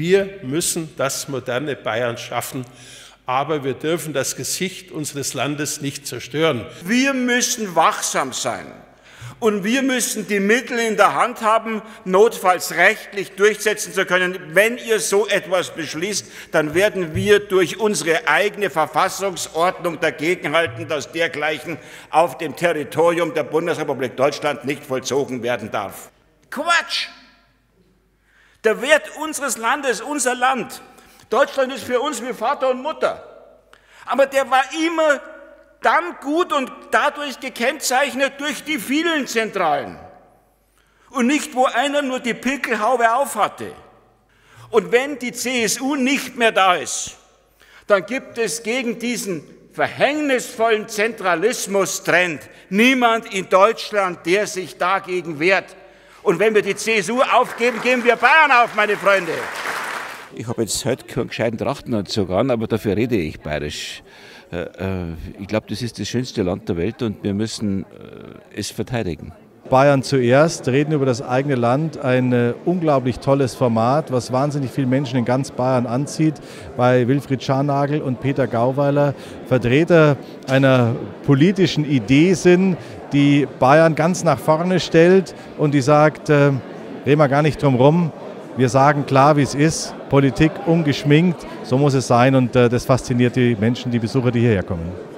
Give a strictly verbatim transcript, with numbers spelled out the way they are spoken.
Wir müssen das moderne Bayern schaffen, aber wir dürfen das Gesicht unseres Landes nicht zerstören. Wir müssen wachsam sein. Und wir müssen die Mittel in der Hand haben, notfalls rechtlich durchsetzen zu können. Wenn ihr so etwas beschließt, dann werden wir durch unsere eigene Verfassungsordnung dagegenhalten, dass dergleichen auf dem Territorium der Bundesrepublik Deutschland nicht vollzogen werden darf. Quatsch! Der Wert unseres Landes, unser Land, Deutschland ist für uns wie Vater und Mutter. Aber der war immer dann gut und dadurch gekennzeichnet durch die vielen Zentralen und nicht, wo einer nur die Pickelhaube aufhatte. Und wenn die C S U nicht mehr da ist, dann gibt es gegen diesen verhängnisvollen Zentralismus-Trend niemand in Deutschland, der sich dagegen wehrt. Und wenn wir die C S U aufgeben, geben wir Bayern auf, meine Freunde. Ich habe jetzt heute keinen gescheiten Trachtenanzug an, aber dafür rede ich bayerisch. Ich glaube, das ist das schönste Land der Welt und wir müssen es verteidigen. Bayern zuerst, reden über das eigene Land, ein äh, unglaublich tolles Format, was wahnsinnig viele Menschen in ganz Bayern anzieht, bei Wilfried Scharnagl und Peter Gauweiler Vertreter einer politischen Idee sind, die Bayern ganz nach vorne stellt und die sagt, äh, reden wir gar nicht drum rum, wir sagen klar, wie es ist, Politik ungeschminkt, so muss es sein und äh, das fasziniert die Menschen, die Besucher, die hierher kommen.